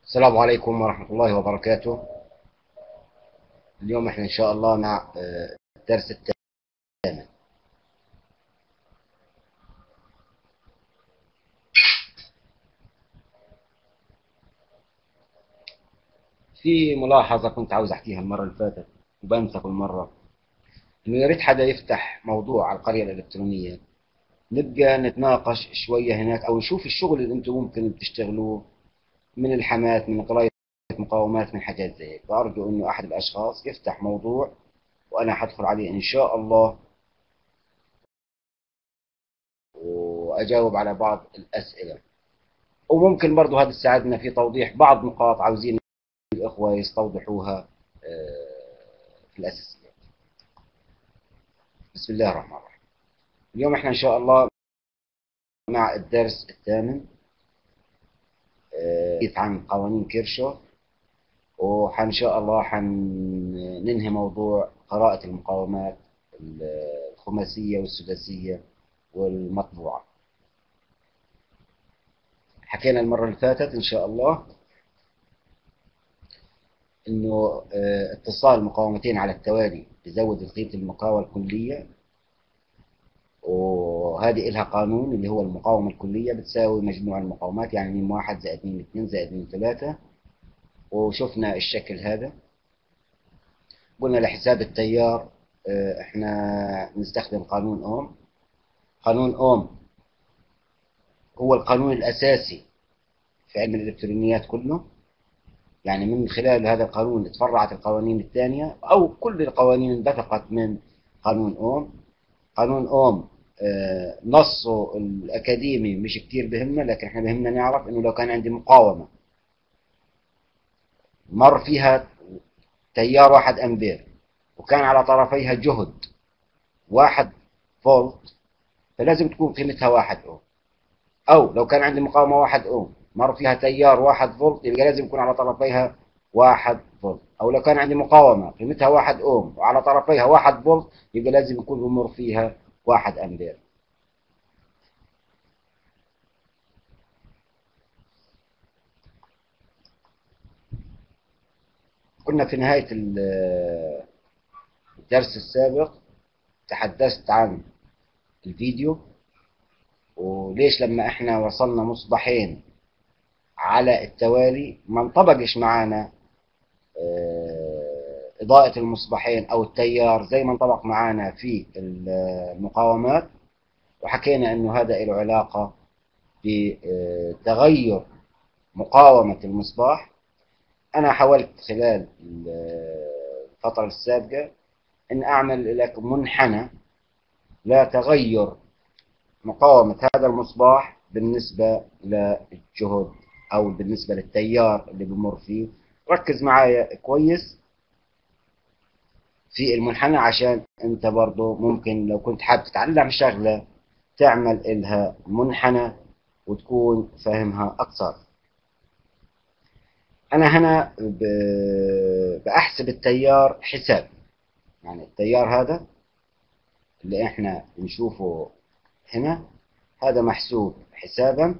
السلام عليكم ورحمة الله وبركاته. اليوم احنا ان شاء الله مع الدرس الثامن. في ملاحظة كنت عاوز احكيها المرة اللي فاتت وبنسى كل مرة، انه يا ريت حدا يفتح موضوع على القرية الالكترونية، نبقى نتناقش شوية هناك او نشوف الشغل اللي انتم ممكن تشتغلوه من الحمات، من قراية مقاومات، من حاجات زي هيك. فأرجو انه احد الاشخاص يفتح موضوع وانا حدخل عليه ان شاء الله واجاوب على بعض الاسئلة. وممكن برضو هذا تساعدنا في توضيح بعض نقاط عاوزين الإخوة يستوضحوها في الأساسيات. بسم الله الرحمن الرحيم. اليوم احنا إن شاء الله مع الدرس الثامن عن قوانين كيرشوف، وإن شاء الله حننهي موضوع قراءة المقاومات الخماسية والسداسية والمطبوعة. حكينا المرة اللي فاتت إن شاء الله إنه اتصال مقاومتين على التوالي بزود قيمة المقاومة الكلية، وهذه إلها قانون اللي هو المقاومة الكلية بتساوي مجموع المقاومات، يعني ميم واحد زائد ميم اثنين زائد ميم ثلاثة. وشفنا الشكل هذا. قلنا لحساب التيار احنا نستخدم قانون أوم. قانون أوم هو القانون الأساسي في علم الإلكترونيات كله، يعني من خلال هذا القانون اتفرعت القوانين الثانية أو كل القوانين انبثقت من قانون أوم. قانون أوم نصه الأكاديمي مش كتير بهمنا، لكن احنا بهمنا نعرف إنه لو كان عندي مقاومة مر فيها تيار 1 أمبير وكان على طرفيها جهد 1 فولت، فلازم تكون قيمتها 1 أوم. أو لو كان عندي مقاومة 1 أوم مر فيها تيار 1 فولت، يبقى لازم يكون على طرفيها 1 فولت. أو لو كان عندي مقاومة قيمتها 1 أوم وعلى طرفيها 1 فولت، يبقى لازم يكون بمر فيها 1 أمبير. كنا في نهاية الدرس السابق تحدثت عن الفيديو، وليش لما احنا وصلنا مصباحين على التوالي ما انطبقش معانا إضاءة المصباحين أو التيار زي ما انطبق معانا في المقاومات. وحكينا أنه هذا له علاقة بتغير مقاومة المصباح. أنا حاولت خلال الفترة السابقة أن أعمل لك منحنى لتغير مقاومة هذا المصباح بالنسبة للجهد أو بالنسبة للتيار اللي بمر فيه. ركز معايا كويس في المنحنى عشان انت برضو ممكن لو كنت حابب تتعلم شغلة تعمل إلها منحنى وتكون فاهمها أكثر. أنا هنا بأحسب التيار حساب، يعني التيار هذا اللي احنا نشوفه هنا هذا محسوب حسابا،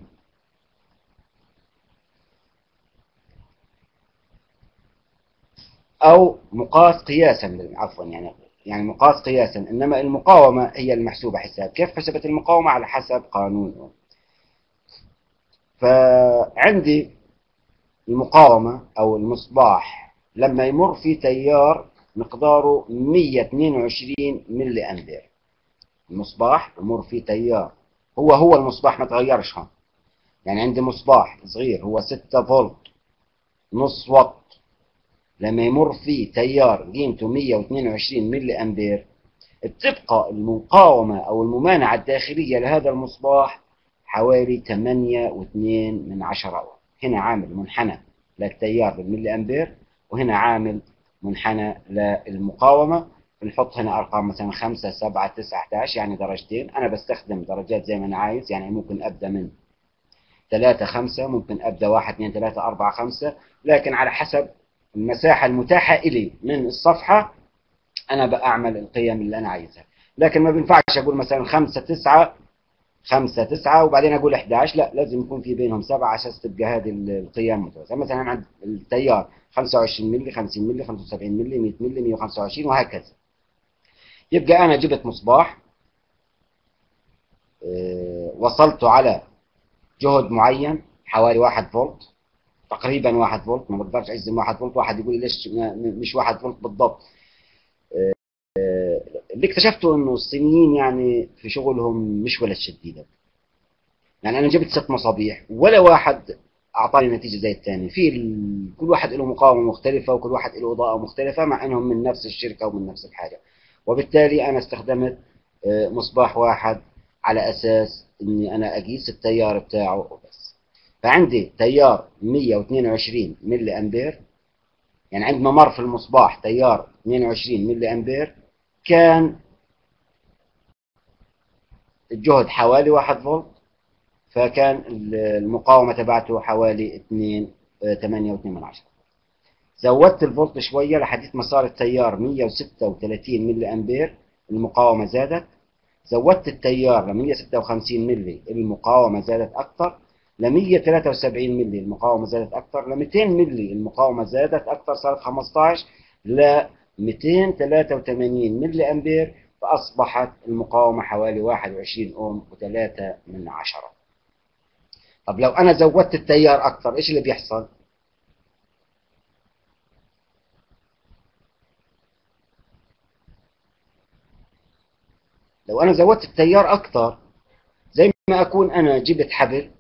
أو مقاس قياسا، عفوا يعني مقاس قياسا، إنما المقاومة هي المحسوبة حساب. كيف حسبت المقاومة؟ على حسب قانون أوم. فعندي المقاومة أو المصباح لما يمر فيه تيار مقداره 122 ملي أمبير، المصباح يمر فيه تيار هو المصباح ما تغيرش. يعني عندي مصباح صغير هو 6 فولت نص وات، لما يمر فيه تيار قيمته 122 ملي أمبير، بتبقى المقاومة أو الممانعة الداخلية لهذا المصباح حوالي 8.2 أوم. هنا عامل منحنى للتيار بالملي أمبير، وهنا عامل منحنى للمقاومة. بنحط هنا أرقام مثلا 5 7 9 11، يعني درجتين. أنا بستخدم درجات زي ما أنا عايز، يعني ممكن أبدأ من 3 5، ممكن أبدأ 1 2 3 4 5، لكن على حسب المساحة المتاحة إلي من الصفحة أنا بأعمل القيم اللي أنا عايزها. لكن ما بينفعش أقول مثلا 5 9 5 9 وبعدين اقول 11، لا لازم يكون في بينهم 7 عشان تبقى هذه القيم متوازيه. مثلا عند التيار 25 ملي، 50 ملي، 75 ملي، 100 ملي، 125 وهكذا. يبقى انا جبت مصباح، وصلته على جهد معين حوالي 1 فولت، تقريبا 1 فولت، ما بقدرش اجزم 1 فولت. واحد يقول لي ليش مش 1 فولت بالضبط؟ اللي اكتشفته انه الصينيين يعني في شغلهم مش ولا شديدة. يعني انا جبت 6 مصابيح ولا واحد اعطاني نتيجه زي الثاني. كل واحد له مقاومه مختلفه وكل واحد له اضاءه مختلفه مع انهم من نفس الشركه ومن نفس الحاجه. وبالتالي انا استخدمت مصباح واحد على اساس اني انا اقيس التيار بتاعه وبس. فعندي تيار 122 ملي امبير، يعني عندما مر في المصباح تيار 22 ملي امبير، كان الجهد حوالي 1 فولت، فكان المقاومة تبعته حوالي 8.2. زودت الفولت شوية لحديث ما صار التيار 136 ملي أمبير، المقاومة زادت. زودت التيار ل 156 ملي، المقاومة زادت أكثر. ل 173 ملي المقاومة زادت أكثر. ل 200 ملي المقاومة زادت أكثر، صارت 15. ل 283 ملي أمبير فأصبحت المقاومة حوالي 21 أوم و3 من 10. طب لو انا زودت التيار اكثر ايش اللي بيحصل؟ لو انا زودت التيار اكثر، زي ما اكون انا جبت حبل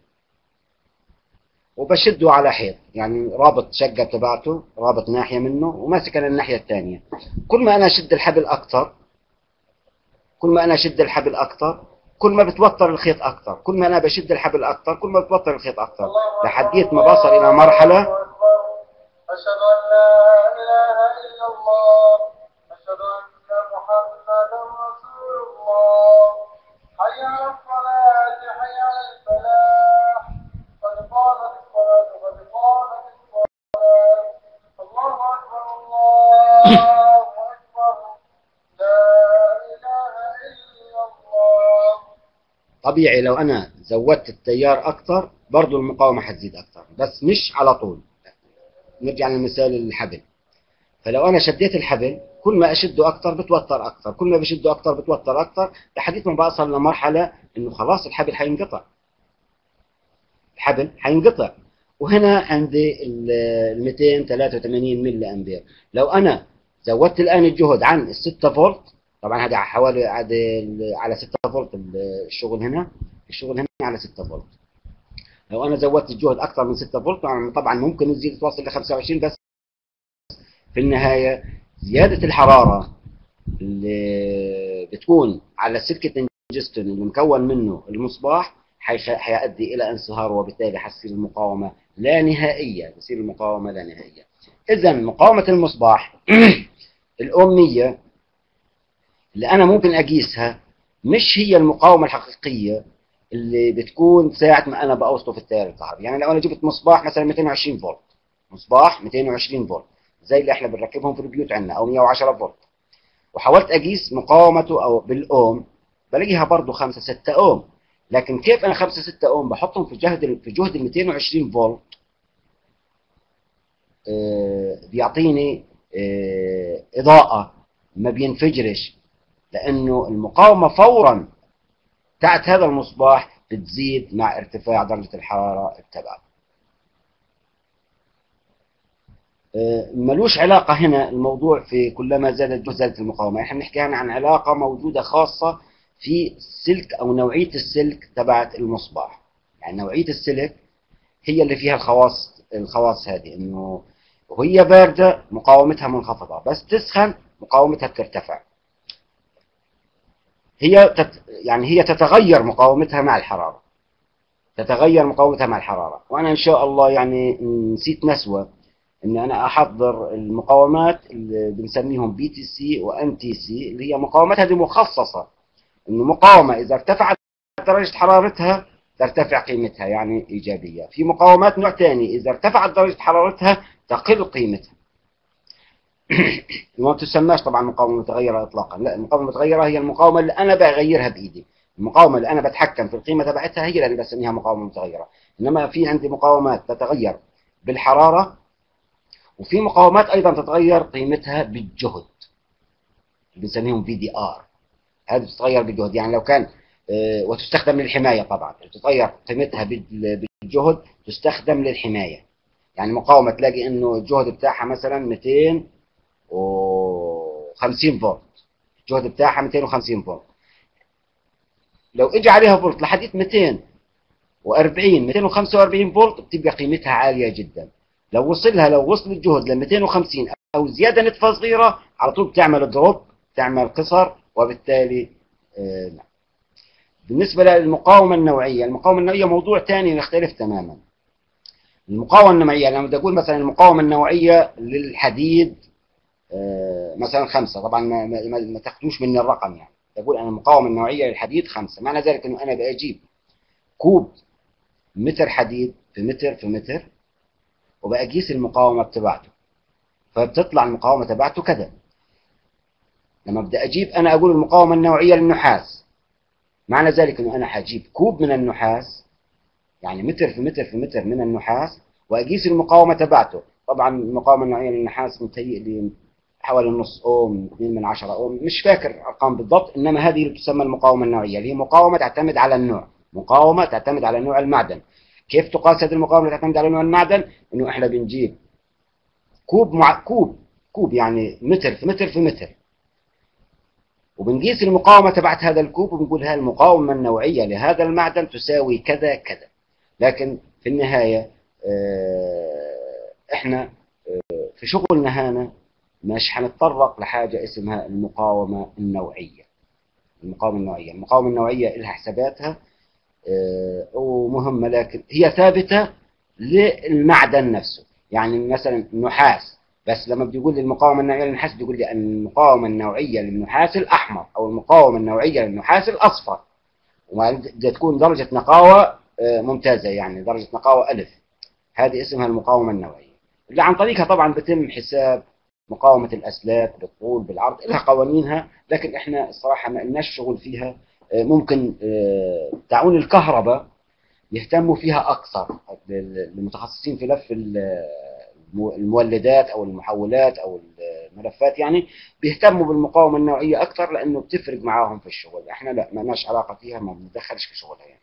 وبشده على حيط، يعني رابط شقة تبعته، رابط ناحية منه وماسك انا الناحية الثانية. كل ما انا اشد الحبل اكثر، كل ما انا اشد الحبل اكثر، كل ما بتوتر الخيط اكثر. كل ما انا بشد الحبل اكثر كل ما بتوتر الخيط اكثر، لحديت ما بصل الى مرحلة. أشهد أن لا إله إلا الله، أشهد أن محمدا رسول الله، حي على الصلاة، حي على الفلاح، قد قامت الصلاة، قد قامت الصلاة، الله أكبر الله أكبر، لا إله إلا الله. طبيعي لو أنا زودت التيار أكثر برضو المقاومة حتزيد أكثر، بس مش على طول. نرجع لمثال الحبل. فلو انا شديت الحبل كل ما اشده اكثر بتوتر اكثر، كل ما بشده اكثر بتوتر اكثر، لحديت ما بوصل لمرحله انه خلاص الحبل حينقطع. الحبل حينقطع. وهنا عندي ال 283 ملي امبير. لو انا زودت الان الجهد عن ال 6 فولت، طبعا هذا حوالي على 6 فولت الشغل هنا، الشغل هنا على 6 فولت. لو انا زودت الجهد اكثر من 6 فولت طبعا ممكن يزيد توصل ل 25، بس في النهاية زيادة الحرارة اللي بتكون على السلك التنجستون اللي مكون منه المصباح حيؤدي إلى انصهار، وبالتالي حتصير المقاومة لا نهائية، تصير المقاومة لا نهائية. إذا مقاومة المصباح الأومية اللي أنا ممكن أقيسها مش هي المقاومة الحقيقية اللي بتكون ساعة ما أنا بأوصله في التيار الكهربي. يعني لو أنا جبت مصباح مثلا 220 فولت، مصباح 220 فولت زي اللي احنا بنركبهم في البيوت عندنا، او 110 فولت، وحاولت اقيس مقاومته او بالاوم، بلاقيها برضه 5 6 اوم. لكن كيف انا 5 6 اوم بحطهم في جهد ال 220 فولت بيعطيني اضاءه ما بينفجرش، لانه المقاومه فورا تاعت هذا المصباح بتزيد مع ارتفاع درجه الحراره تبعه. ملوش علاقة هنا الموضوع في كلما زاد الجهد زادت المقاومة. احنا بنحكي هنا عن علاقة موجودة خاصة في السلك أو نوعية السلك تبعت المصباح. يعني نوعية السلك هي اللي فيها الخواص هذه، إنه وهي باردة مقاومتها منخفضة، بس تسخن مقاومتها بترتفع. يعني هي تتغير مقاومتها مع الحرارة، تتغير مقاومتها مع الحرارة. وأنا إن شاء الله يعني نسيت نسوة ان انا احضر المقاومات اللي بنسميهم بي تي سي وان تي سي، اللي هي مقاومات هذه مخصصه انه مقاومه اذا ارتفعت درجه حرارتها ترتفع قيمتها، يعني ايجابيه. في مقاومات نوع ثاني اذا ارتفعت درجه حرارتها تقل قيمتها. وما تسماش طبعا مقاومه متغيره اطلاقا، لا، المقاومه المتغيره هي المقاومه اللي انا بغيرها بايدي. المقاومة اللي أنا بتحكم في القيمة تبعتها هي اللي بسميها مقاومة متغيرة. إنما في عندي مقاومات تتغير بالحرارة، وفي مقاومات أيضا تتغير قيمتها بالجهد، بنسميهم VDR. هذه بتتغير بالجهد، يعني لو كان وتستخدم للحماية طبعا، بتتغير قيمتها بالجهد، تستخدم للحماية. يعني مقاومة تلاقي إنه الجهد بتاعها مثلا 250 فولت، الجهد بتاعها 250 فولت. لو اجى عليها فولت لحد 240 245 فولت بتبقى قيمتها عاليه جدا. لو وصل الجهد ل 250 او زياده نتفه صغيره، على طول بتعمل دروب، تعمل قصر، وبالتالي لا. بالنسبه للمقاومه النوعيه، المقاومه النوعيه موضوع ثاني يختلف تماما. المقاومه النوعيه لما بدي اقول مثلا المقاومه النوعيه للحديد مثلا 5، طبعا ما تاخدوش مني الرقم، يعني بقول انا المقاومه النوعيه للحديد 5، معنى ذلك انه انا بجيب كوب متر حديد في متر في متر، وبقيس المقاومه تبعته، فبتطلع المقاومه تبعته كذا. لما بدي اجيب انا اقول المقاومه النوعيه للنحاس، معنى ذلك انه انا حجيب كوب من النحاس، يعني متر في متر في متر من النحاس، واقيس المقاومه تبعته. طبعا المقاومه النوعيه للنحاس متهيئلي حوالي نص اوم، 2 من 10 اوم، مش فاكر ارقام بالضبط، انما هذه اللي تسمى المقاومه النوعيه، اللي هي مقاومه تعتمد على النوع، مقاومه تعتمد على نوع المعدن. كيف تقاس هذه المقاومه اللي تعتمد على نوع المعدن؟ انه احنا بنجيب كوب يعني متر في متر في متر، وبنقيس المقاومه تبعت هذا الكوب، وبنقول هاي المقاومه النوعيه لهذا المعدن تساوي كذا كذا. لكن في النهايه احنا في شغلنا هنا مش هنتطرق لحاجه اسمها المقاومه النوعيه. المقاومه النوعيه لها حساباتها ومهمه، لكن هي ثابته للمعدن نفسه. يعني مثلا النحاس، بس لما بدي يقول لي المقاومه النوعيه للنحاس بيقول لي المقاومه النوعيه للنحاس الاحمر، او المقاومه النوعيه للنحاس الاصفر، وبدها تكون درجه نقاوه ممتازه، يعني درجه نقاوه الف. هذه اسمها المقاومه النوعيه، اللي عن طريقها طبعا بتم حساب مقاومه الاسلاك بالطول بالعرض، لها قوانينها، لكن احنا الصراحه ما لناش شغل فيها. ممكن تعاون الكهرباء يهتموا فيها اكثر، المتخصصين في لف المولدات او المحولات او الملفات، يعني بيهتموا بالمقاومه النوعيه اكثر، لانه بتفرق معاهم في الشغل. احنا لا، ما لناش علاقه فيها، ما بندخلش في شغلها يعني،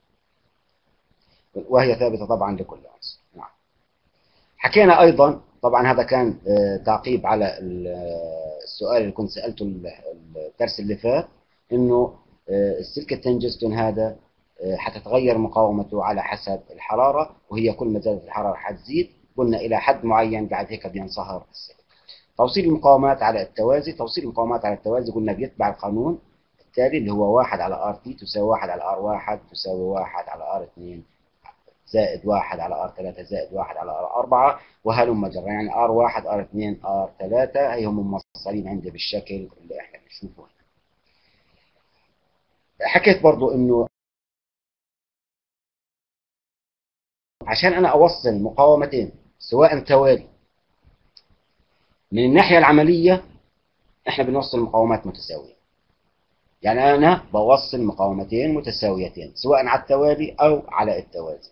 وهي ثابته طبعا لكل عنصر. نعم. حكينا ايضا، طبعا هذا كان تعقيب على السؤال اللي كنت سالته الدرس اللي فات، انه السلك التنجستون هذا حتتغير مقاومته على حسب الحراره، وهي كل ما زادت الحراره حتزيد، قلنا الى حد معين بعد هيك بينصهر السلك. توصيل المقاومات على التوازي، توصيل المقاومات على التوازي قلنا بيتبع القانون التالي، اللي هو 1 على ار تي تساوي 1 على ار 1 تساوي 1 على ار 2 زائد 1 على ار 3 زائد 1 على ار 4، وهلم جرا. يعني ار 1 ار 2 ار 3 هي هم موصلين عندي بالشكل اللي احنا بنشوفه هنا. حكيت برضو انه عشان انا اوصل مقاومتين سواء توالي، من الناحيه العمليه احنا بنوصل مقاومات متساويه. يعني انا بوصل مقاومتين متساويتين سواء على التوالي او على التوازي.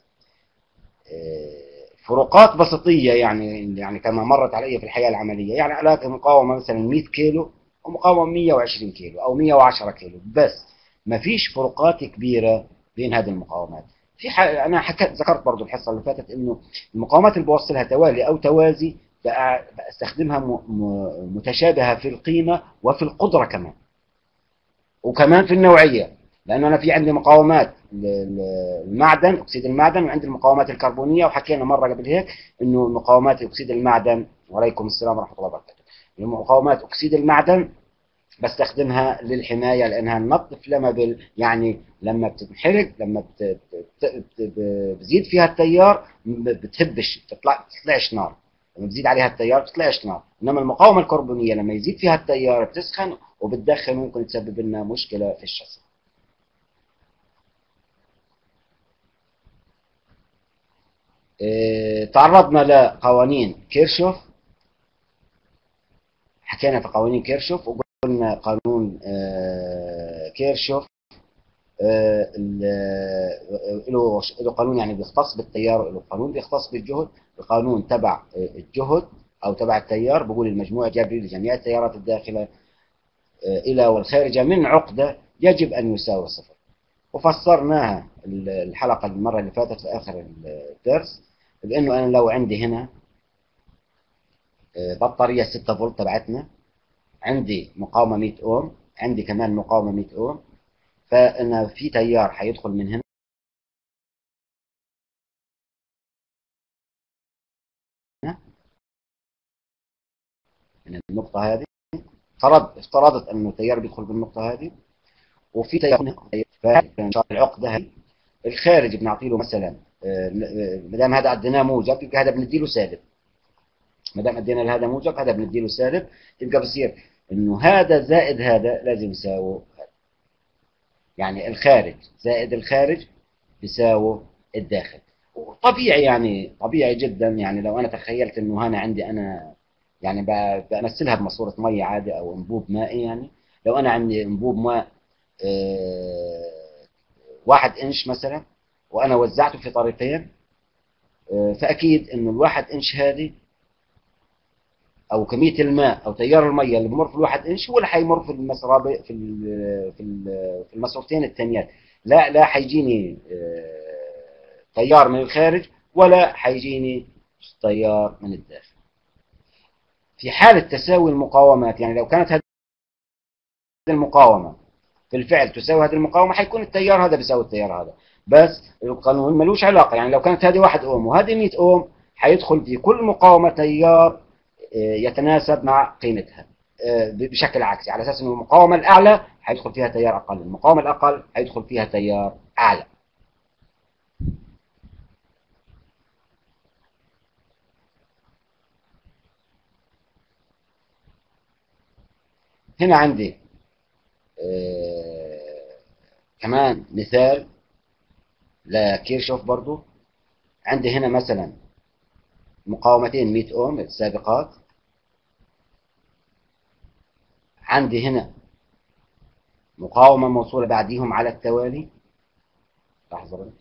فروقات بسيطيه، يعني كما مرت علي في الحياه العمليه، يعني الاقي مقاومه مثلا 100 كيلو ومقاومه 120 كيلو او 110 كيلو، بس ما فيش فروقات كبيره بين هذه المقاومات. انا ذكرت برضو الحصه اللي فاتت انه المقاومات اللي بوصلها توالي او توازي بستخدمها متشابهه في القيمه وفي القدره كمان، وكمان في النوعيه. لانه انا في عندي مقاومات المعدن، اكسيد المعدن، وعندي المقاومات الكربونيه، وحكينا مره قبل هيك انه مقاومات اكسيد المعدن، وعليكم السلام ورحمه الله وبركاته، مقاومات اكسيد المعدن بستخدمها للحمايه، لانها نوت فلامبل، يعني لما بتنحرق، لما بزيد فيها التيار بتهبش، بتطلعش نار. لما بزيد عليها التيار بتطلعش نار. انما المقاومه الكربونيه لما يزيد فيها التيار بتسخن وبتدخن، ممكن تسبب لنا مشكله في الشاسيه. تعرضنا لقوانين كيرشوف، حكينا في قوانين كيرشوف، وقلنا قانون كيرشوف له قانون يعني بيختص بالتيار، له قانون بيختص بالجهد. القانون تبع الجهد او تبع التيار بيقول المجموع الجبري لجميع التيارات الداخله الى والخارجه من عقده يجب ان يساوي صفر. وفسرناها الحلقه المره اللي فاتت في اخر الدرس، بانه انا لو عندي هنا بطاريه 6 فولت تبعتنا، عندي مقاومه 100 اوم، عندي كمان مقاومه 100 اوم، فانا في تيار حيدخل من هنا من النقطه هذه. افترضت انه تيار بيدخل بالنقطه هذه، وفي تيار هنا العقده هذه. الخارج بنعطي له مثلا ما دام هذا اديناه موجب يبقى هذا بندي له سالب، ما دام ادينا لهذا موجب هذا بندي له سالب، يبقى بصير انه هذا زائد هذا لازم يساوي، يعني الخارج زائد الخارج بيساوي الداخل. وطبيعي يعني طبيعي جدا، يعني لو انا تخيلت انه انا عندي انا يعني بمثلها بماسوره ميه عادي او انبوب مائي. يعني لو انا عندي انبوب ماء 1 انش مثلا، وانا وزعته في طريقين، فاكيد انه ال1 انش هذه او كميه الماء او تيار الميه اللي بمر في ال1 انش هو اللي حيمر في المسراب في الماسورتين الثانيات. لا حيجيني تيار من الخارج ولا حيجيني تيار من الداخل. في حالة تساوي المقاومات، يعني لو كانت هذه المقاومة في الفعل تساوي هذه المقاومة، حيكون التيار هذا بيساوي التيار هذا، بس القانون ملوش علاقة. يعني لو كانت هذه 1 أوم وهذه 100 أوم، حيدخل في كل مقاومة تيار يتناسب مع قيمتها بشكل عكسي، على أساس أن المقاومة الأعلى حيدخل فيها تيار أقل، المقاومة الأقل حيدخل فيها تيار أعلى. هنا عندي كمان مثال لكيرشوف برضو. عندي هنا مثلا مقاومتين 100 أوم السابقات، عندي هنا مقاومة موصولة بعديهم على التوالي. لحظة بس.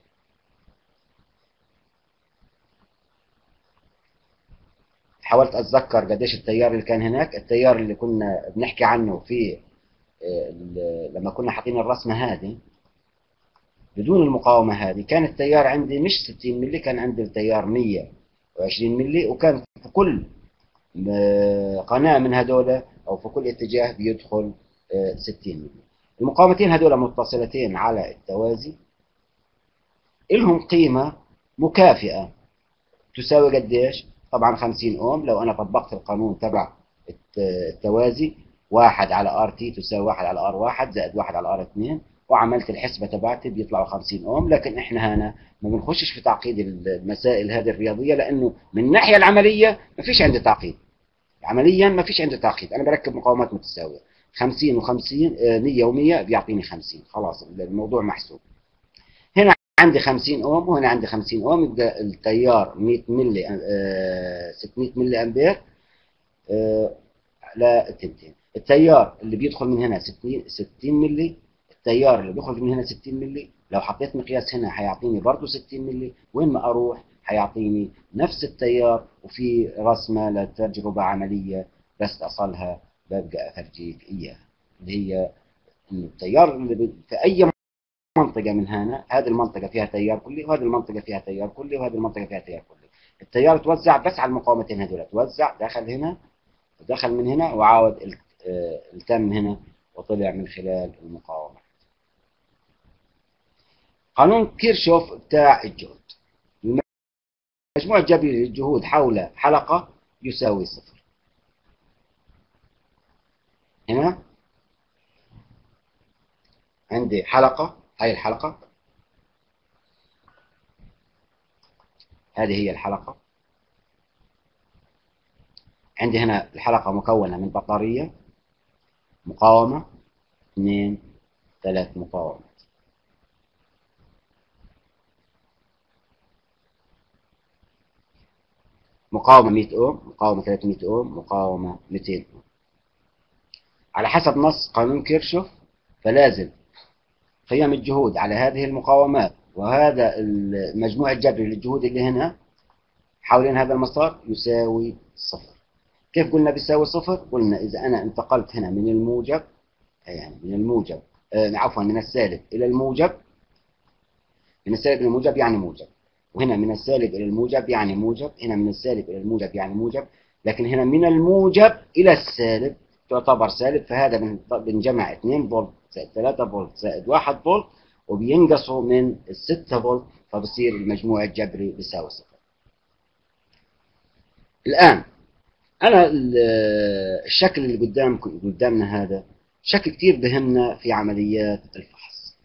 حاولت أتذكر قديش التيار اللي كان هناك. التيار اللي كنا بنحكي عنه في لما كنا حاطين الرسمة هذه بدون المقاومة هذه، كان التيار عندي مش 60 ملي، كان عندي التيار 120 ملي، وكان في كل قناة من هذول أو في كل اتجاه بيدخل 60 ملي. المقاومتين هذول متصلتين على التوازي، إلهم قيمة مكافئة تساوي قديش؟ طبعا 50 اوم. لو انا طبقت القانون تبع التوازي، 1 على ار تي تساوي 1 على ار 1 زائد 1 على ار 2، وعملت الحسبة تبعتي بيطلعوا 50 اوم. لكن احنا هنا ما بنخشش في تعقيد المسائل هذه الرياضية، لانه من الناحية العملية ما فيش عندي تعقيد. عمليا ما فيش عندي تعقيد، انا بركب مقاومات متساوية 50 و50 100 و100 بيعطيني 50، خلاص الموضوع محسوب. هنا عندي 50 اوم وهنا عندي 50 اوم، يبقى التيار 100 ملي 600 ملي امبير للتنتين. التيار اللي بيدخل من هنا 60 ملي، التيار اللي بيخرج من هنا 60 ملي. لو حطيت مقياس هنا حيعطيني برضه 60 ملي، وين ما اروح حيعطيني نفس التيار. وفي رسمه لتجربه عمليه بس اصلها ببقى افرجيك اياها، اللي هي انه التيار اللي في اي منطقة من هنا، هذه المنطقة فيها تيار كلي وهذه المنطقة فيها تيار كلي وهذه المنطقة فيها تيار كلي. التيار توزع بس على المقاومتين هذول، توزع دخل هنا ودخل من هنا وعاود التم هنا وطلع من خلال المقاومة. قانون كيرشوف بتاع الجهد، المجموع الجبري للجهود حول حلقة يساوي صفر. هنا عندي حلقة، هاي الحلقة، هذه هي الحلقة. عندي هنا الحلقة مكونة من بطارية، مقاومة، 2 3 مقاومات. مقاومة 100 أوم، مقاومة 300 أوم، مقاومة 200 أوم. على حسب نص قانون كيرشوف، فلازم قيم الجهود على هذه المقاومات وهذا المجموع الجبري للجهود اللي هنا حوالين هذا المسار يساوي صفر. كيف قلنا بيساوي صفر؟ قلنا إذا أنا انتقلت هنا من الموجب، يعني من الموجب عفوا من السالب إلى الموجب، من السالب إلى الموجب يعني موجب، وهنا من السالب إلى الموجب يعني موجب، هنا من السالب إلى الموجب يعني موجب، لكن هنا من الموجب إلى السالب تعتبر سالب، فهذا بنجمع 2 فولت زائد 3 فولت زائد 1 فولت وبينقصوا من ال 6 فولت، فبصير المجموع الجبري بيساوي صفر. الآن أنا الشكل اللي قدامنا هذا شكل كتير بهمنا في عمليات الفحص،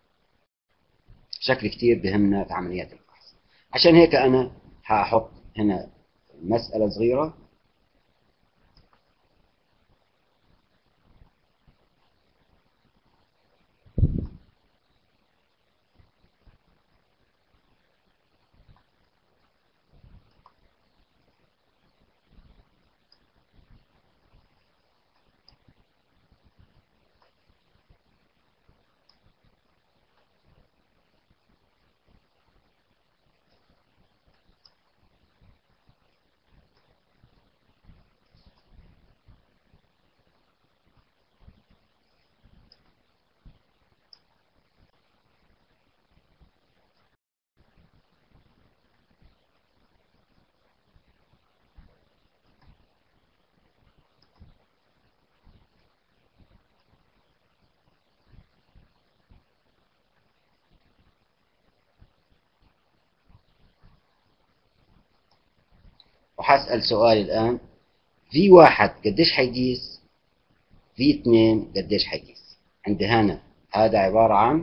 شكل كتير بهمنا في عمليات الفحص. عشان هيك أنا هحط هنا مسألة صغيرة وحسأل سؤال الآن، في واحد قديش حيقيس؟ في 2 قديش حيقيس؟ عندي هنا هذا عبارة عن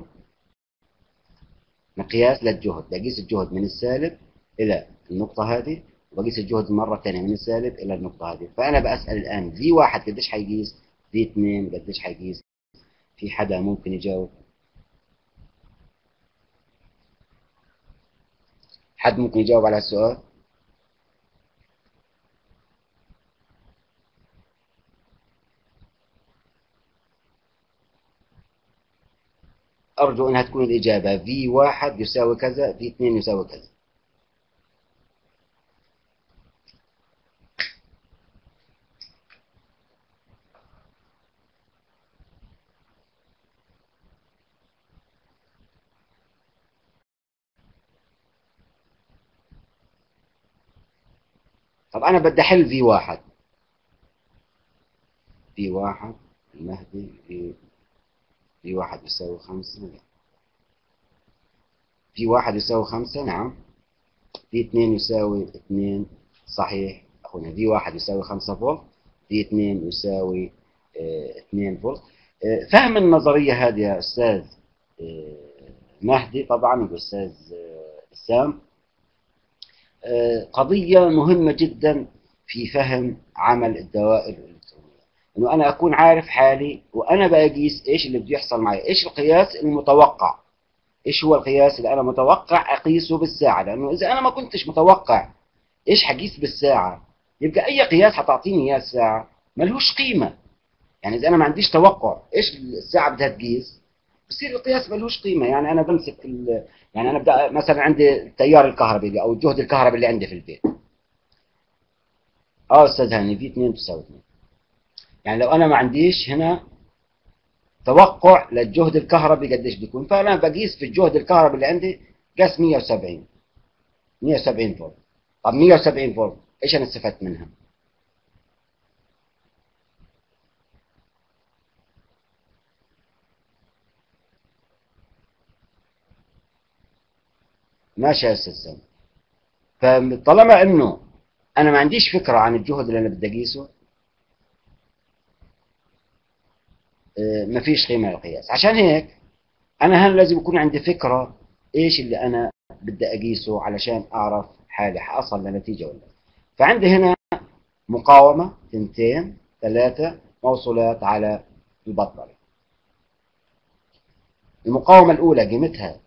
مقياس للجهد، بقيس الجهد من السالب إلى النقطة هذه، وبقيس الجهد مرة ثانية من السالب إلى النقطة هذه. فأنا بسأل الآن في واحد قديش حيقيس؟ في 2 قديش حيقيس؟ في حدا ممكن يجاوب؟ حد ممكن يجاوب على السؤال؟ أرجو أنها تكون الإجابة في واحد يساوي كذا، في 2 يساوي كذا. طب أنا بدي أحل في واحد، في واحد المهدي في واحد يساوي 5، في واحد يساوي 5 نعم، في 2 يساوي 2 صحيح أخونا، في واحد يساوي 5 فولت، في 2 يساوي 2 فولت. فهم النظرية هذه يا أستاذ مهدي طبعا والأستاذ سام قضية مهمة جدا في فهم عمل الدوائر الإلكترونية، إنه أنا أكون عارف حالي وأنا بقيس إيش اللي بده يحصل معي، إيش القياس المتوقع، إيش هو القياس اللي أنا متوقع أقيسه بالساعة، لأنه إذا أنا ما كنتش متوقع إيش حقيس بالساعة يبقى أي قياس حتعطيني إياه الساعة ملهوش قيمة. يعني إذا أنا ما عنديش توقع إيش الساعة بدها تقيس بصير القياس ملهوش قيمة. يعني أنا بمسك يعني أنا بدأ مثلا عندي التيار الكهربي أو الجهد الكهربي اللي عندي في البيت، أستاذ هاني في 2 تساوي 2، يعني لو أنا ما عنديش هنا توقع للجهد الكهربي قديش بيكون، فأنا بقيس في الجهد الكهربي اللي عندي قاس 170 فولت. طب 170 فولت ايش انا استفدت منها؟ ماشي يا استاذ سامي. فطالما انه انا ما عنديش فكره عن الجهد اللي انا بدي اقيسه ما فيش قيمه للقياس. عشان هيك انا هل لازم يكون عندي فكره ايش اللي انا بدي اقيسه علشان اعرف حالي حاصل لنتيجه ولا لا. فعندي هنا مقاومه 2 3 موصولات على البطاريه. المقاومه الاولى قيمتها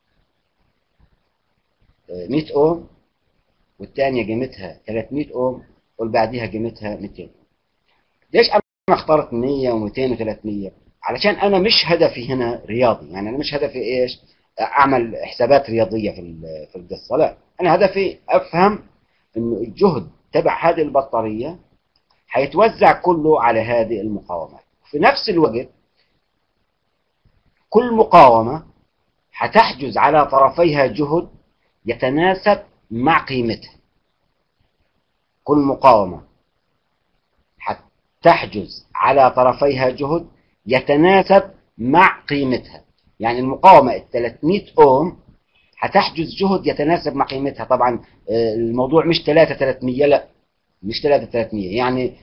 100 اوم، والثانيه قيمتها 300 اوم، واللي بعديها قيمتها 200 اوم. ليش انا اخترت 100 و200 و300؟ علشان انا مش هدفي هنا رياضي، يعني انا مش هدفي ايش اعمل حسابات رياضيه في القصه، لا، انا هدفي افهم انه الجهد تبع هذه البطاريه هيتوزع كله على هذه المقاومات. في نفس الوقت كل مقاومه هتحجز على طرفيها جهد يتناسب مع قيمتها. كل مقاومه هتحجز على طرفيها جهد يتناسب مع قيمتها. يعني المقاومة ال 300 أوم هتحجز جهد يتناسب مع قيمتها. طبعا الموضوع مش 300، لا، مش 300، يعني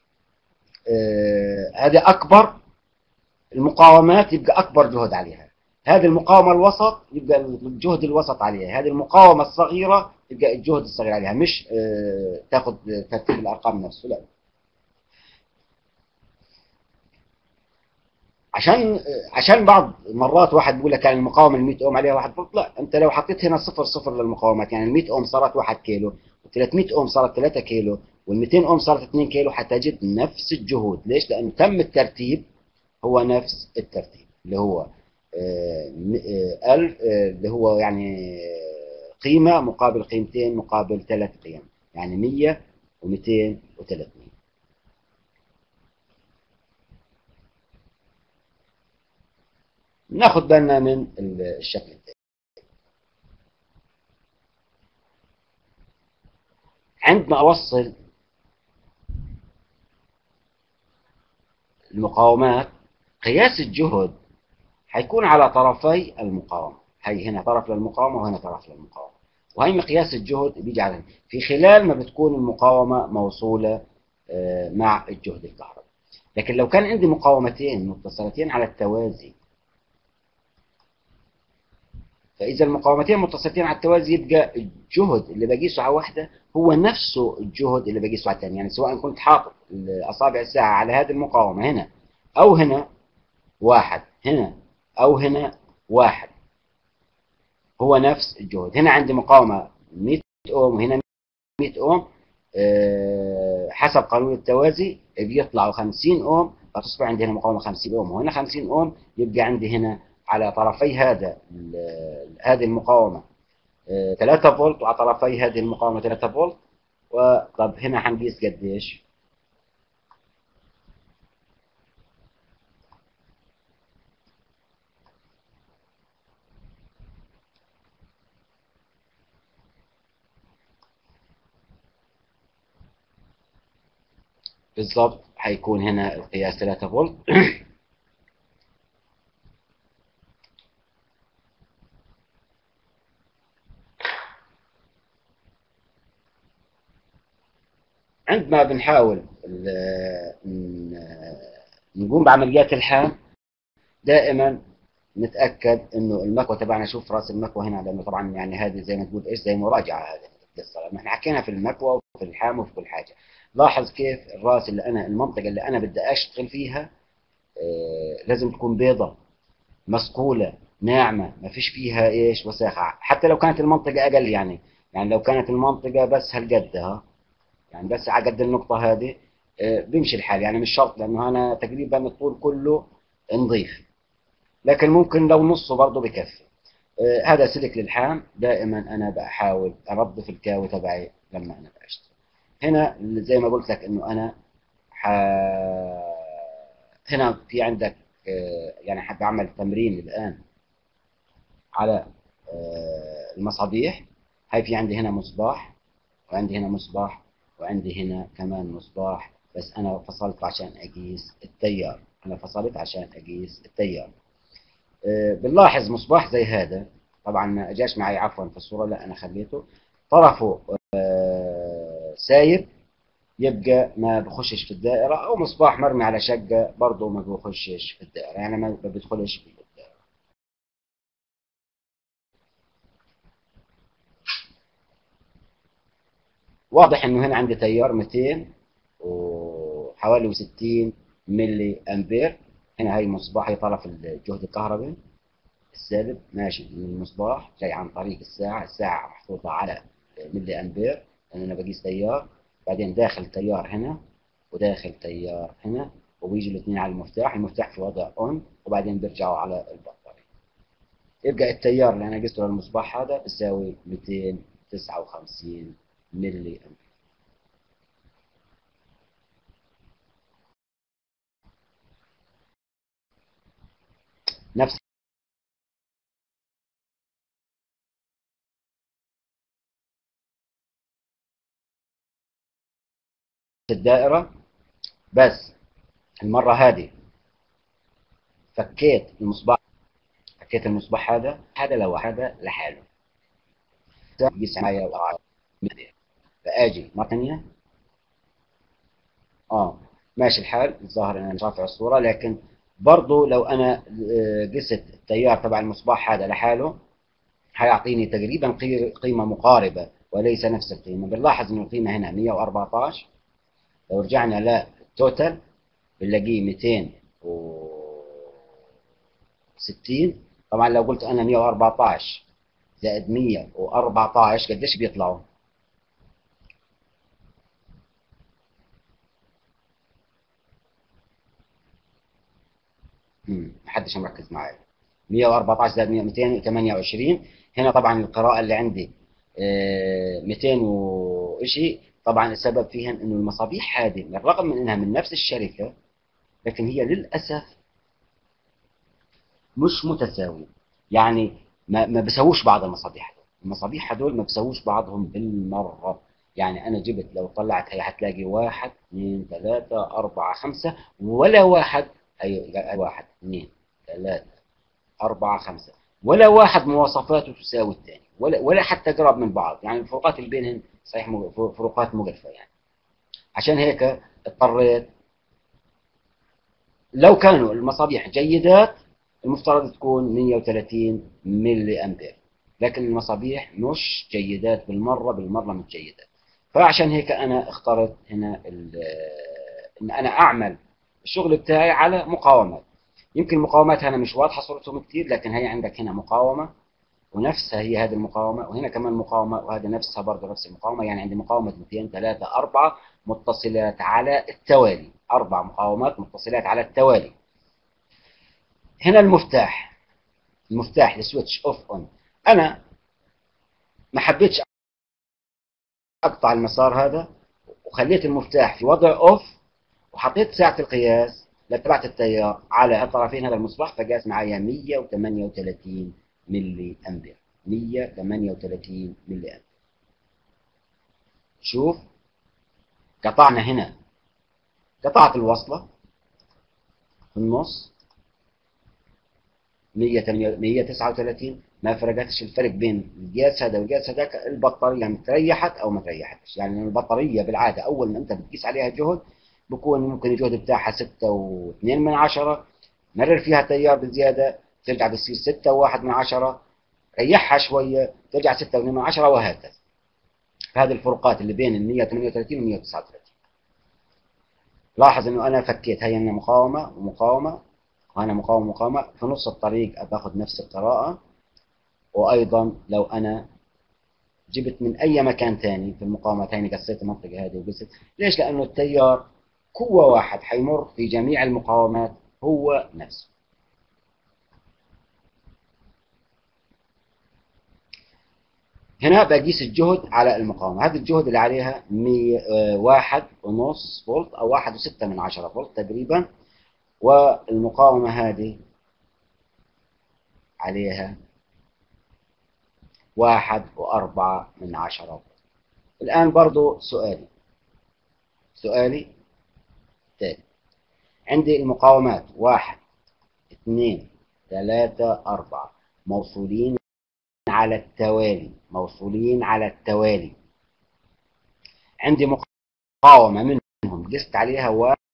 هذا أكبر المقاومات يبقى أكبر جهد عليها. هذه المقاومة الوسط يبقى الجهد الوسط عليها. هذه المقاومة الصغيرة يبقى الجهد الصغير عليها. مش تاخذ ترتيب الأرقام نفسه، لا. عشان بعض مرات واحد بيقول لك يعني المقاومه ال 100 اوم عليها 1 فولت. لا، انت لو حطيت هنا صفر صفر للمقاومات، يعني ال 100 اوم صارت 1 كيلو، وال 300 اوم صارت 3 كيلو، وال 200 اوم صارت 2 كيلو، حتجد نفس الجهود. ليش؟ لانه تم الترتيب، هو نفس الترتيب اللي هو 1000، اللي هو يعني قيمه مقابل قيمتين مقابل 3 قيم، يعني 100 و200 و300. ناخد بالنا من الشكل التالي. عندما اوصل المقاومات، قياس الجهد هيكون على طرفي المقاومة. هي هنا طرف للمقاومة وهنا طرف للمقاومة، وهي مقياس الجهد بيجي على في خلال ما بتكون المقاومة موصولة مع الجهد الكهربي. لكن لو كان عندي مقاومتين متصلتين على التوازي، فإذا المقاومتين متصلتين على التوازي يبقى الجهد اللي بقيسه على واحدة هو نفسه الجهد اللي بقيسه على الثانية. يعني سواء كنت حاطط أصابع الساعة على هذه المقاومة هنا أو هنا واحد، هنا أو هنا واحد، هو نفس الجهد. هنا عندي مقاومة 100 أوم وهنا 100 أوم، حسب قانون التوازي بيطلعوا 50 أوم، فتصبح عندي هنا مقاومة 50 أوم وهنا 50 أوم. يبقى عندي هنا على طرفي هذه المقاومة 3 فولت، وعلى طرفي هذه المقاومة 3 فولت. وطب هنا حنقيس قديش؟ بالضبط هيكون هنا القياس 3 فولت. عندما بنحاول نقوم بعمليات الحام، دائما نتاكد انه المكوى تبعنا، شوف راس المكوى هنا، لانه طبعا يعني هذه زي ما تقول ايش، زي مراجعه هذه القصه، لما احنا حكينا في المكوى وفي الحام وفي كل حاجه. لاحظ كيف الراس اللي انا المنطقه اللي انا بدي اشتغل فيها لازم تكون بيضة مصقوله ناعمه، ما فيش فيها ايش وساخه. حتى لو كانت المنطقه اقل، يعني لو كانت المنطقه بس هالقدها، يعني بس على قد النقطه هذه بيمشي الحال. يعني مش شرط، لانه انا تقريبا الطول كله نظيف، لكن ممكن لو نصه برضه بكفي. هذا سلك للحام. دائما انا بحاول انظف الكاوي تبعي لما انا بشتغل. هنا زي ما قلت لك انه انا ح... هنا في عندك يعني حاب اعمل تمرين الان على المصابيح. هاي في عندي هنا مصباح، وعندي هنا مصباح، وعندي هنا كمان مصباح، بس انا فصلت عشان اقيس التيار. انا فصلت عشان اقيس التيار. بنلاحظ مصباح زي هذا، طبعا ما اجاش معي عفوا في الصورة، لا انا خليته طرفه سايب، يبقى ما بخشش في الدائرة. او مصباح مرمي على شقة برضه ما بخشش في الدائرة، يعني ما بيدخلش في الدائرة. واضح انه هنا عندي تيار 200 وحوالي 60 ملي امبير. هنا هي مصباح، هي طرف الجهد الكهربي السالب ماشي من المصباح جاي عن طريق الساعة. الساعة محطوطة على ملي أمبير لأن أنا بقيس تيار. بعدين داخل تيار هنا وداخل تيار هنا، وبيجوا الاثنين على المفتاح في وضع اون، وبعدين بيرجعوا على البطارية. يبقى التيار اللي انا قسته للمصباح هذا بيساوي 259 ملي امبير. نفس الدائرة، بس المرة هذه فكيت المصباح، هذا لوحده، هذا لحاله يقيس معايا فاجي مرة ثانية. اه ماشي الحال، الظاهر انا مش رافع الصورة، لكن برضو لو انا قست التيار تبع المصباح هذا لحاله هيعطيني تقريبا قيمة مقاربة وليس نفس القيمة. بنلاحظ ان القيمة هنا 114، لو رجعنا للتوتال بنلاقيه 260. طبعا لو قلت انا 114 زائد 114 قديش بيطلعوا؟ محدش مركز معايا. 114 زائد 100 228. هنا طبعا القراءة اللي عندي 200 وشيء. طبعا السبب فيها انه المصابيح هذه بالرغم من انها من نفس الشركة، لكن هي للأسف مش متساوية. يعني ما بيسووش بعض المصابيح هدول ما بيسووش بعضهم بالمرة. يعني أنا جبت لو طلعت هي هتلاقي 1 2 3 4 5 ولا واحد. أي 1 2 3 4 5 ولا واحد مواصفاته تساوي الثاني، ولا حتى قرب من بعض. يعني الفروقات اللي بينهم صحيح فروقات مقرفة يعني. عشان هيك اضطريت، لو كانوا المصابيح جيدات المفترض تكون 130 ملي أمبير، لكن المصابيح مش جيدات بالمرة مش جيدات. فعشان هيك أنا اخترت هنا إن أنا أعمل الشغل بتاعي على مقاومات. يمكن المقاومات هنا مش واضحة صورتهم كتير، لكن هي عندك هنا مقاومة ونفسها هي هذه المقاومة، وهنا كمان مقاومة وهذا نفسها برضه نفس المقاومة. يعني عندي مقاومة 2 3 4 متصلات على التوالي، 4 مقاومات متصلات على التوالي. هنا المفتاح السويتش اوف اون. انا ما حبيتش اقطع المسار هذا، وخليت المفتاح في وضع اوف، وحطيت ساعة القياس لتبعت التيار على طرفين هذا المصباح، فقاس معايا 138 ملي امبير. 138 ملي امبير. شوف، قطعنا هنا، قطعت الوصلة في النص 139. ما فرقتش الفرق بين القياس هذا والقياس هذاك. البطارية متريحت او ما تريحتش. يعني البطارية بالعادة اول ما انت بتقيس عليها جهد بكون ممكن الجهد بتاعها 6.2، مرر فيها تيار بزيادة ترجع بتصير 6.1، ريحها شوية ترجع 6.2، وهكذا. هذه الفروقات اللي بين ال 138 و 139. لاحظ انه انا فكيت، هي هنا مقاومة ومقاومة، وهنا مقاومة ومقاومة في نص الطريق باخذ نفس القراءة. وايضا لو انا جبت من اي مكان ثاني في المقاومة ثاني، قصيت المنطقة هذه وقصيت. ليش؟ لانه التيار قوة واحد حيمر في جميع المقاومات هو نفسه. هنا بقيس الجهد على المقاومة. هذا الجهد اللي عليها 1.5 فولت أو 1.6 فولت تقريبا، والمقاومة هذه عليها 1.4 فولت. الآن برضو سؤالي تاني. عندي المقاومات 1 2 3 4 موصولين على التوالي، عندي مقاومة منهم قست عليها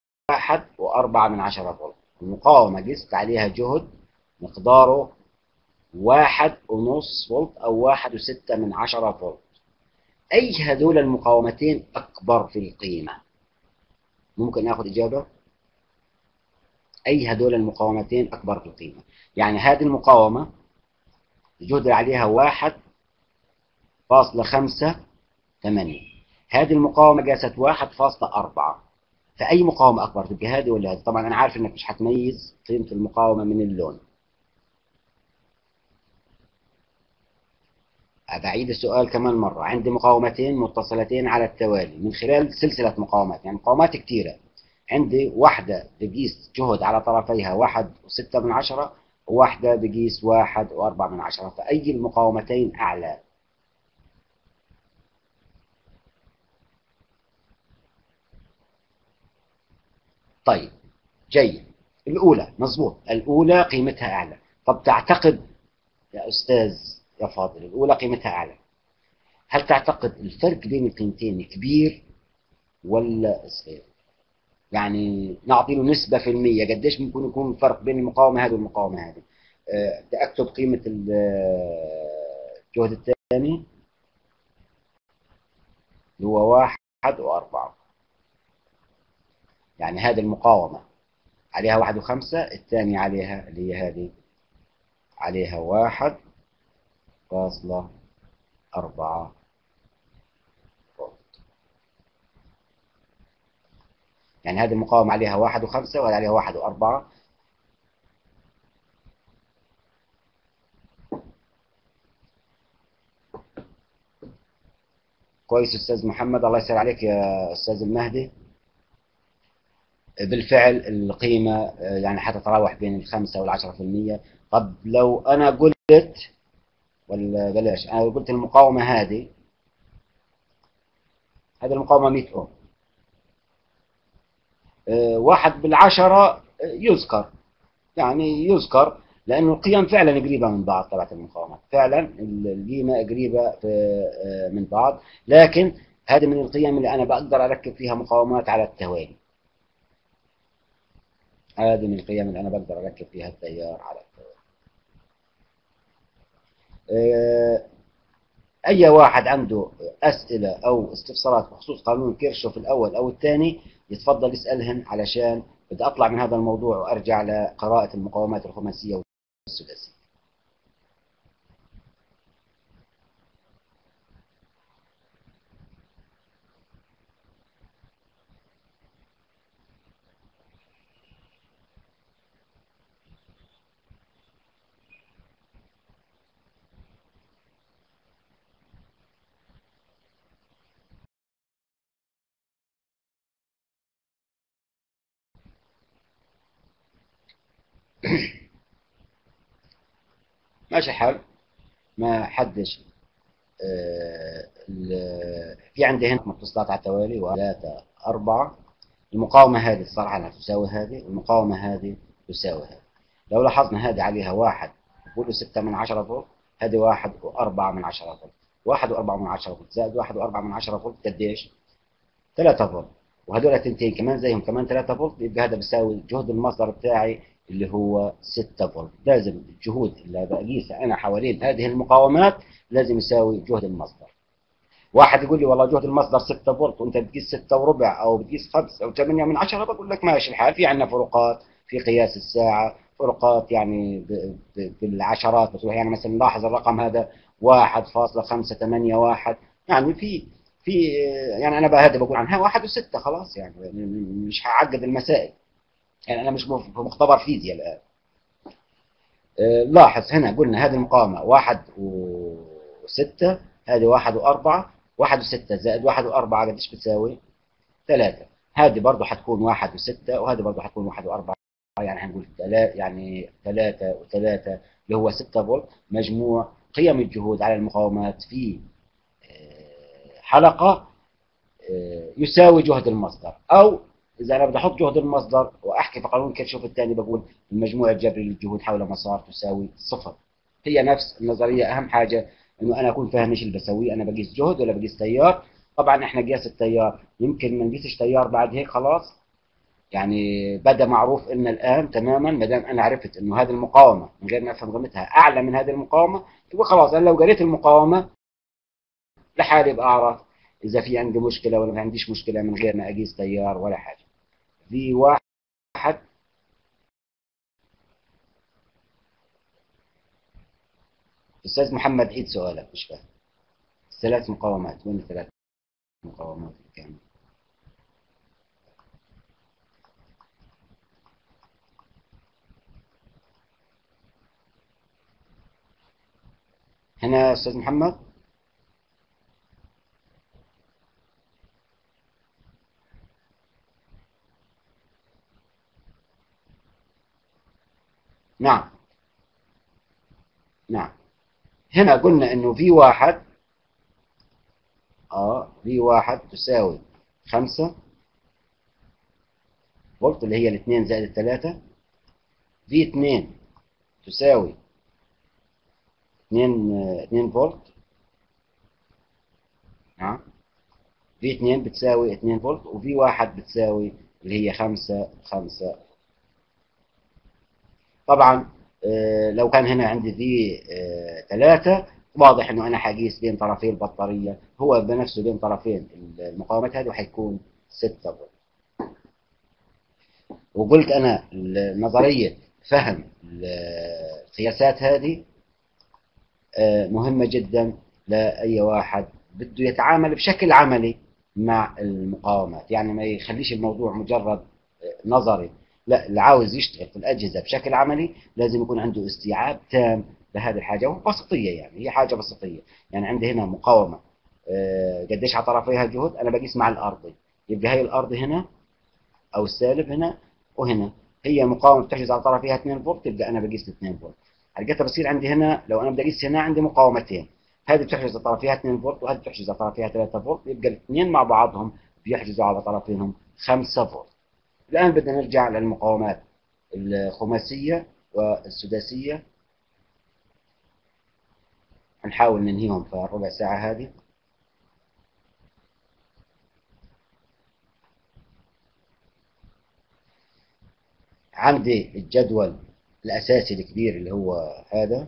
1.4 فولت. المقاومة قست عليها جهد مقداره 1.5 فولت أو 1.6 فولت. أي هذول المقاومتين أكبر في القيمة؟ ممكن ناخذ إجابة. أي هذول المقاومتين أكبر في القيمة؟ يعني هذه المقاومة الجهد اللي عليها 1.58، هذه المقاومة قاست 1.4. فأي مقاومة أكبر تبقى هذه ولا هذه؟ طبعا أنا عارف إنك مش هتميز قيمة المقاومة من اللون. بعيد السؤال كمان مرة. عندي مقاومتين متصلتين على التوالي من خلال سلسلة مقاومات، يعني مقاومات كثيرة. عندي واحدة بقيس جهد على طرفيها 1.6، وواحدة بقيس 1.4، فأي المقاومتين أعلى؟ طيب جيد، الأولى مظبوط، الأولى قيمتها أعلى. طب تعتقد يا أستاذ يا فاضل الأولى قيمتها أعلى، هل تعتقد الفرق بين القيمتين كبير ولا صغير؟ يعني نعطي له نسبة في المية، قديش ممكن يكون الفرق بين المقاومة هذه والمقاومة هذه؟ بدي أكتب قيمة الجهد الثاني اللي هو 1.4. يعني هذه المقاومة عليها 1.5، الثانية عليها اللي هي هذه عليها 1.4 فولت. يعني هذه المقاومة عليها 1.5 وهذه عليها 1.4. كويس أستاذ محمد، الله يسهل عليك يا أستاذ المهدي. بالفعل القيمة يعني حتتراوح بين 5 و10%. طب لو أنا قلت، ولا بلاش، أنا لو قلت المقاومة هذه المقاومة 100 أوم، 1/10 يذكر، يعني يذكر لأنه القيم فعلا قريبة من بعض تبعت المقاومات، فعلا القيمة قريبة من بعض. لكن هذه من القيم اللي أنا بقدر أركب فيها مقاومات على التوالي. هذه من القيم اللي أنا بقدر أركب فيها التيار على التوالي. أي واحد عنده أسئلة أو استفسارات بخصوص قانون كيرشوف الأول أو الثاني يتفضل يسألهن، علشان بدي أطلع من هذا الموضوع وأرجع لقراءة المقاومات الخماسية والسداسية. ماشي حال، ما حدش. في عندي هنا متصلات على التوالي 3 4. المقاومة هذه الصراحة أنها تساوي هذه، والمقاومة هذه تساوي هذه. لو لاحظنا هذه عليها 1.6 فولت، هذه 1.4 فولت. 1.4 فولت زائد 1.4 فولت قديش؟ 3 فولت. وهذول التنتين كمان زيهم كمان 3 فولت، يبقى هذا بيساوي جهد المصدر بتاعي اللي هو 6 فولت. لازم الجهود اللي بقيسها أنا حوالين هذه المقاومات لازم يساوي جهد المصدر. واحد يقول لي والله جهد المصدر 6 فولت وانت بتقيس 6 وربع او بتقيس 5 او 8 من 10، بقول لك ماشي الحال، في عندنا فروقات في قياس الساعة، فروقات يعني بالعشرات بتروح. يعني مثلا نلاحظ الرقم هذا 1.581، يعني في يعني انا بقى هذا بقول عنها 1 و6 خلاص، يعني مش هعقد المسائل، يعني انا مش في مختبر فيزياء الان. لاحظ هنا قلنا هذه المقاومة 1 و6، هذه 1 و4. 1 و6 زائد 1 و4 قديش بتساوي؟ 3. هذه برضه حتكون 1 و6 وهذه برضه حتكون 1 و4، يعني هنقول 3، يعني 3 و3 اللي هو 6 فولت. مجموع قيم الجهود على المقاومات في حلقة يساوي جهد المصدر. أو إذا أنا بدي أحط جهد المصدر وأحكي في قانون كيرشوف الثاني بقول المجموع الجبري للجهود حول مسار تساوي صفر. هي نفس النظرية، أهم حاجة إنه أنا أكون فاهم إيش اللي بسويه، أنا بقيس جهد ولا بقيس تيار. طبعا إحنا قياس التيار يمكن ما نقيسش تيار بعد هيك خلاص، يعني بدا معروف ان الان تماما ما دام انا عرفت انه هذه المقاومه من غير ما افهم قيمتها اعلى من هذه المقاومه، يبقى خلاص انا لو قريت المقاومه لحالي بعرف اذا في عندي مشكله ولا ما عنديش مشكله من غير ما اقيس تيار ولا حاجه. في واحد. استاذ محمد عيد سؤالك، مش فاهم. 3 مقاومات، وين 3 مقاومات كامل؟ هنا يا أستاذ محمد. نعم. نعم. هنا قلنا إنه في واحد، في واحد تساوي 5 فولت اللي هي الاثنين زائد الثلاثة. في 2 تساوي 2 فولت. نعم. في 2 بتساوي 2 فولت، وفي 1 بتساوي اللي هي 5. طبعا لو كان هنا عندي في 3، واضح انه انا حقيس بين طرفي البطارية، هو بنفسه بين طرفين المقاومات هذه، وحيكون 6 فولت. وقلت انا نظرية فهم القياسات هذه مهمة جدا لأي واحد بده يتعامل بشكل عملي مع المقاومات، يعني ما يخليش الموضوع مجرد نظري. لا، اللي عاوز يشتغل في الأجهزة بشكل عملي لازم يكون عنده استيعاب تام لهذه الحاجة، وبسيطية يعني، هي حاجة بسيطية. يعني عندي هنا مقاومة قديش على طرفيها جهد، أنا بقيس مع الأرضي، يبقى هي الأرض هنا أو السالب هنا وهنا، هي مقاومة بتحجز على طرفيها 2 فولت، يبقى أنا بقيس 2 فولت. حركتها بصير عندي هنا، لو أنا بدي أقيس هنا عندي مقاومتين، هذه بتحجز على طرفيها 2 فولت وهذه بتحجز على طرفيها 3 فولت، يبقى الاثنين مع بعضهم بيحجزوا على طرفينهم 5 فولت. الآن بدنا نرجع للمقاومات الخماسية والسداسية، نحاول ننهيهم في الربع ساعة هذه. عندي الجدول الأساسي الكبير اللي هو هذا،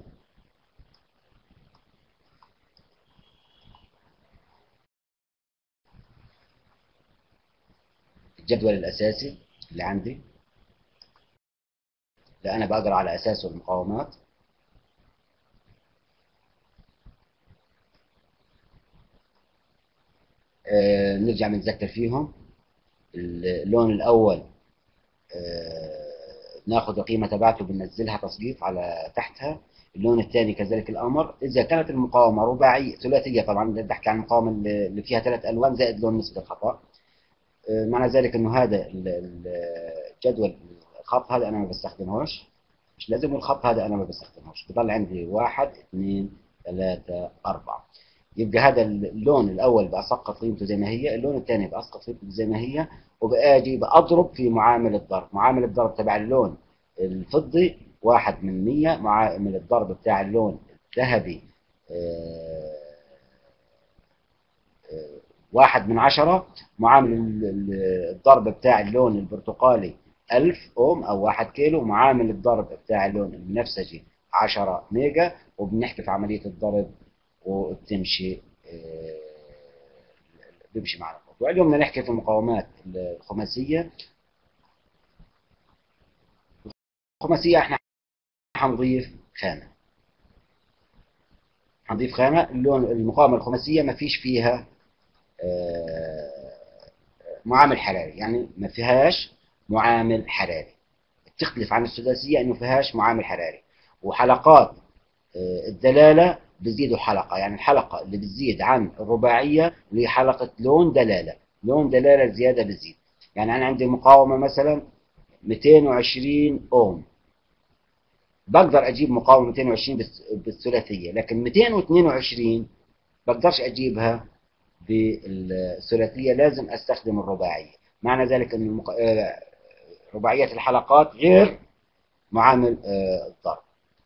الجدول الأساسي اللي عندي، اللي أنا بقرأ على أساسه المقاومات. نرجع نتذكر فيهم. اللون الأول ناخذ القيمة تبعته بننزلها تصقيف على تحتها. اللون الثاني كذلك الأمر. إذا كانت المقاومة رباعية ثلاثية، طبعا بدي أحكي عن المقاومة اللي فيها 3 ألوان زائد لون نسبة الخطأ، معنى ذلك إنه هذا الجدول، الخط هذا أنا ما بستخدمهوش، مش لازم، الخط هذا أنا ما بستخدمهوش، بضل عندي 1 2 3 4. يبقى هذا اللون الأول بأسقط قيمته زي ما هي، اللون الثاني بأسقط قيمته زي ما هي، وبأجي بأضرب في معامل الضرب. معامل الضرب تبع اللون الفضي 1/100، معامل الضرب بتاع اللون الذهبي 1/10، معامل الضرب بتاع اللون البرتقالي 1000 أوم أو 1 كيلو، معامل الضرب بتاع اللون البنفسجي 10 ميجا. وبنحكي في عملية الضرب وبتمشي بيمشي معنا الموضوع. اليوم بدنا نحكي في المقاومات الخماسية. الخماسية احنا حنضيف خانة، اللون المقاومة الخماسية ما فيش فيها معامل حراري، يعني ما فيهاش معامل حراري. تختلف عن السداسية انه فيهاش معامل حراري. وحلقات الدلالة بزيدوا حلقة، يعني الحلقة اللي بتزيد عن الرباعية اللي هي حلقة لون دلالة، لون دلالة زيادة بتزيد. يعني أنا عندي مقاومة مثلا 220 أوم، بقدر أجيب مقاومة 220 بالثلاثية، لكن 222 بقدرش أجيبها بالثلاثية، لازم أستخدم الرباعية. معنى ذلك أن رباعية الحلقات غير معامل الضرب،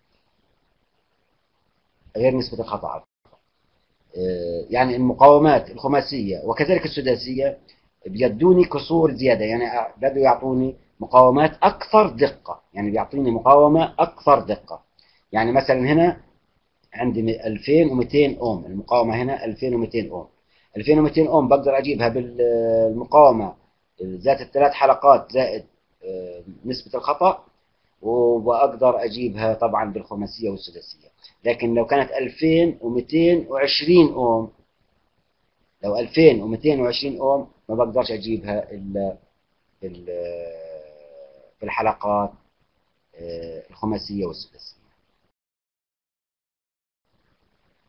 غير نسبة الخطأ. يعني المقاومات الخماسية وكذلك السداسية بيدوني كسور زيادة، يعني بدوا يعطوني مقاومات أكثر دقة، يعني بيعطيني مقاومة أكثر دقة. يعني مثلا هنا عندي 2200 أوم، المقاومة هنا 2200 أوم. 2200 أوم بقدر أجيبها بالمقاومة ذات الثلاث حلقات زائد نسبة الخطأ، وبقدر أجيبها طبعا بالخماسية والسداسية. لكن لو كانت 2220 أوم، لو 2220 أوم ما بقدرش أجيبها إلا في الحلقات الخماسية والسداسية.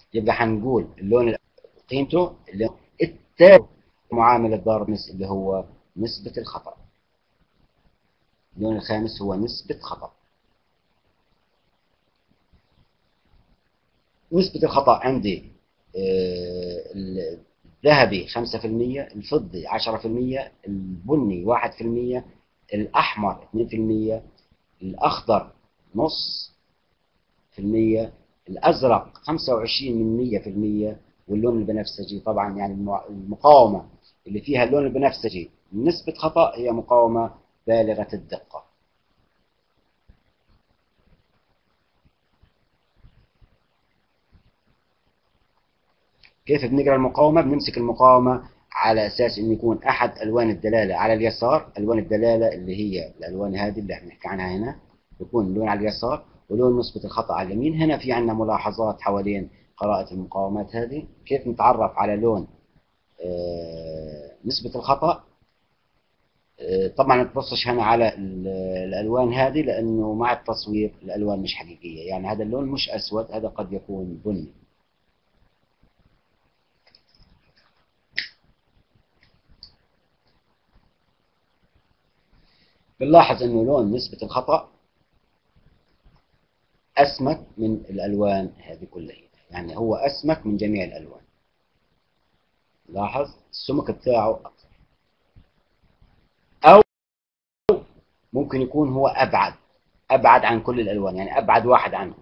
يبقى هنقول اللون قيمته اللي التالي معامل ضرب اللي هو نسبة الخطأ. اللون الخامس هو نسبة خطأ. نسبة الخطأ عندي الذهبي 5%، الفضي 10%، البني 1%، الأحمر 2%، الأخضر نص في المية، الأزرق 25%، واللون البنفسجي طبعا يعني المقاومة اللي فيها اللون البنفسجي نسبة خطأ هي مقاومة بالغة الدقة. كيف بنقرأ المقاومة؟ بنمسك المقاومة على أساس إنه يكون أحد ألوان الدلالة على اليسار، ألوان الدلالة اللي هي الألوان هذه اللي احنا بنحكي عنها هنا، يكون لون على اليسار ولون نسبة الخطأ على اليمين. هنا في عندنا ملاحظات حوالين قراءة المقاومات هذه. كيف نتعرف على لون نسبة الخطأ؟ طبعا ما تبصش هنا على الألوان هذه لأنه مع التصوير الألوان مش حقيقية، يعني هذا اللون مش أسود، هذا قد يكون بني. بنلاحظ انه لون نسبة الخطأ اسمك من الالوان هذه كلها، يعني هو اسمك من جميع الالوان. لاحظ السمك بتاعه اكثر، او ممكن يكون هو ابعد عن كل الالوان، يعني ابعد واحد عنه.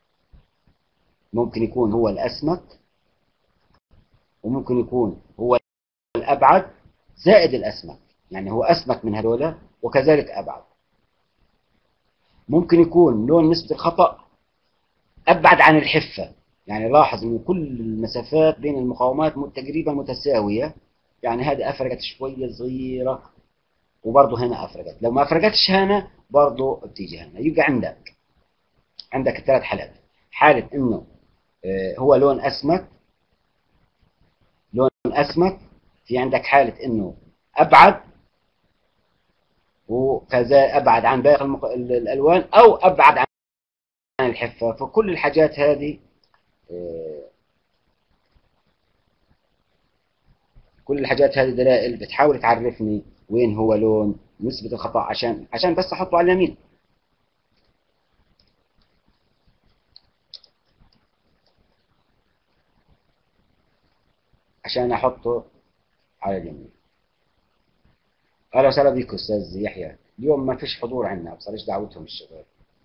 ممكن يكون هو الاسمك، وممكن يكون هو الابعد زائد الاسمك، يعني هو اسمك من هذولا وكذلك ابعد. ممكن يكون لون نسبة الخطأ ابعد عن الحفة، يعني لاحظ ان كل المسافات بين المقاومات تقريبا متساوية، يعني هذه افرقت شوية صغيرة وبرضه هنا افرقت، لو ما افرقتش هنا برضه بتيجي هنا. يبقى عندك الثلاث حالات: حالة انه هو لون اسمك، في عندك حالة انه ابعد، وكذا ابعد عن باقي الالوان، او ابعد عن الحفة. فكل الحاجات هذه دلائل بتحاول تعرفني وين هو لون نسبة الخطأ، عشان بس احطه على اليمين. عشان احطه على اليمين. اهلا وسهلا بك استاذ يحيى. اليوم ما فيش حضور عندنا، بصراحة ايش دعوتهم الشباب.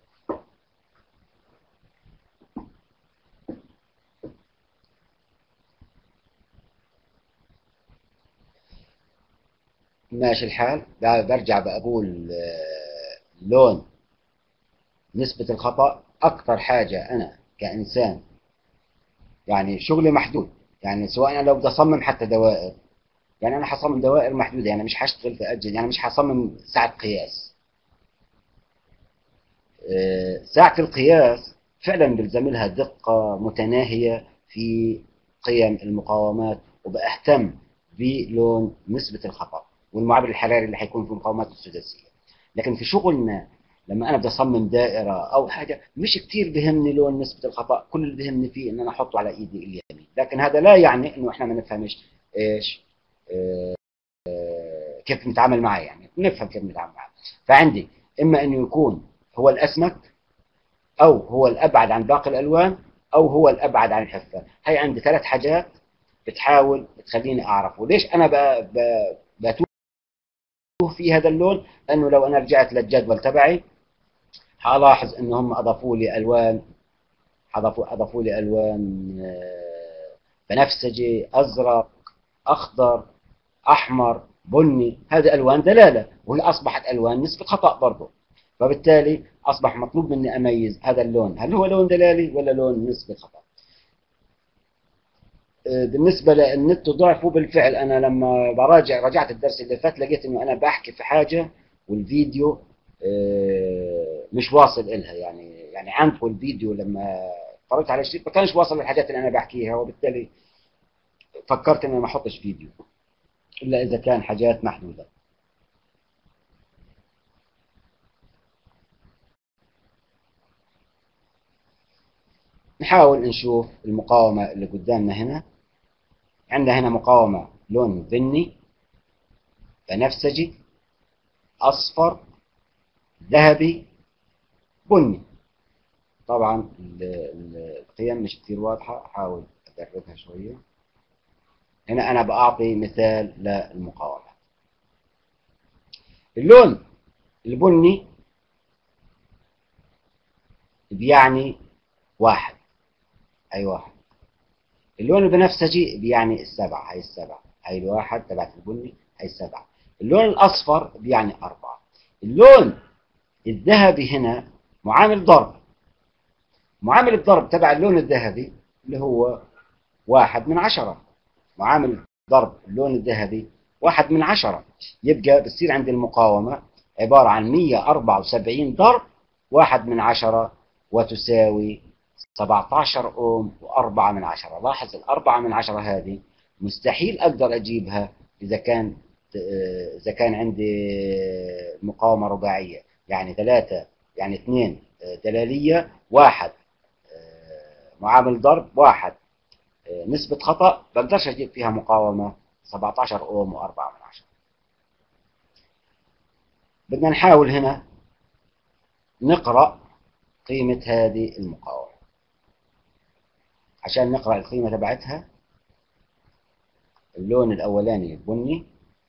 ماشي الحال. برجع بقول لون نسبة الخطأ أكثر حاجة أنا كإنسان يعني شغلي محدود، يعني سواء أنا لو بدي أصمم حتى دوائر، يعني أنا حصمم دوائر محدودة، يعني مش هشتغل في أجل، يعني مش هصمم ساعة قياس. ساعة القياس فعلا بلزم لها دقة متناهية في قيم المقاومات، وبأهتم بلون نسبة الخطأ والمعبر الحراري اللي حيكون في المقاومات السداسية. لكن في شغلنا لما انا بدي اصمم دائره او حاجه مش كثير بهمني لون نسبه الخطا، كل اللي بهمني فيه ان انا احطه على ايدي اليمين. لكن هذا لا يعني انه احنا ما نفهمش ايش كيف نتعامل معه، يعني نفهم كيف نتعامل معه. فعندي اما انه يكون هو الاسمك، او هو الابعد عن باقي الالوان، او هو الابعد عن الحفه. هي عندي ثلاث حاجات بتحاول تخليني اعرف. وليش انا بتوه في هذا اللون؟ لانه لو انا رجعت للجدول تبعي هلاحظ ان هم اضافوا لي الوان، بنفسجي، ازرق، اخضر، احمر، بني. هذه الوان دلاله، وهي اصبحت الوان نسبه خطا برضه. فبالتالي اصبح مطلوب مني اميز هذا اللون هل هو لون دلالي ولا لون نسبه خطا. بالنسبه للنت ضعفه، بالفعل انا لما رجعت الدرس اللي فات لقيت انه انا بحكي في حاجه والفيديو مش واصل إلها، يعني عندكم الفيديو لما اتفرجت على الشيء ما كانش واصل للحاجات اللي انا بحكيها، وبالتالي فكرت اني ما احطش فيديو الا اذا كان حاجات محدوده. نحاول نشوف المقاومة اللي قدامنا هنا. عندنا هنا مقاومة لون بني، بنفسجي، أصفر، ذهبي، بني. طبعا القيم مش كتير واضحة، أحاول أقربها شوية. هنا أنا بأعطي مثال للمقاومة. اللون البني بيعني واحد، أي واحد. اللون البنفسجي بيعني السبعة، هي السبعة، هي الواحد تبعت البني، هي السبعة. اللون الأصفر بيعني أربعة. اللون الذهبي هنا معامل ضرب. معامل الضرب تبع اللون الذهبي اللي هو 1/10. معامل ضرب اللون الذهبي 1/10. يبقى بتصير عند المقاومة عبارة عن 174 ضرب 1/10، وتساوي 17 أوم و4/10. لاحظ ال4/10 هذه مستحيل أقدر أجيبها إذا كان عندي مقاومة رباعية، يعني 3، يعني 2 دلالية، 1 معامل ضرب، 1 نسبة خطأ، بقدرش أجيب فيها مقاومة 17 أوم و4/10. بدنا نحاول هنا نقرأ قيمة هذه المقاومة. عشان نقرأ القيمة تبعتها، اللون الأولاني البني،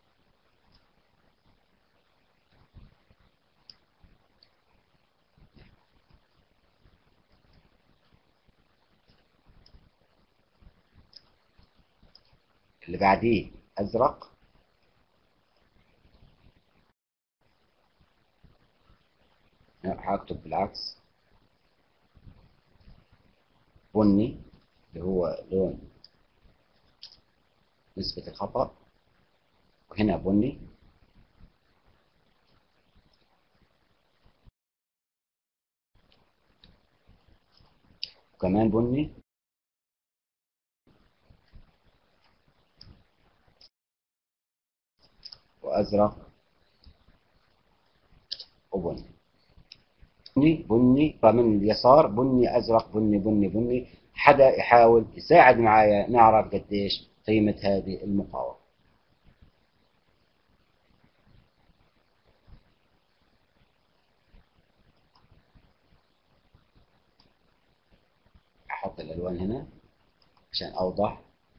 اللي بعديه أزرق، هكتب بالعكس، بني اللي هو لون نسبة الخطأ، وهنا بني، وكمان بني، وأزرق، وبني. بني بني، من اليسار بني أزرق بني بني بني. حدا يحاول يساعد معايا نعرف قديش قيمة هذه المقاومة. أحط الألوان هنا عشان أوضح.